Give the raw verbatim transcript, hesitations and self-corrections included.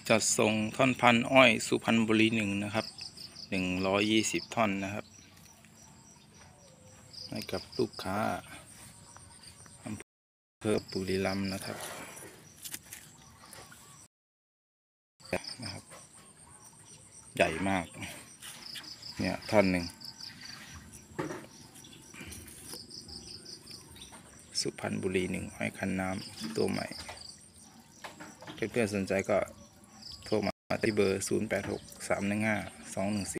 จัดส่งท่อนพันอ้อยสุพรรณบุรีหนึ่งนะครับหนึ่งร้อยยี่สิบท่อนนะครับให้กับลูกค้าอำเภอบุรีรัมย์นะครับนะครับใหญ่มากเนี่ยท่อนหนึ่งสุพรรณบุรีหนึ่งอ้อยคันน้ำตัวใหม่เพื่อนๆสนใจก็โทรมาที่เบอร์ศูนย์ แปด หก สาม หนึ่ง ห้า สอง หนึ่ง สี่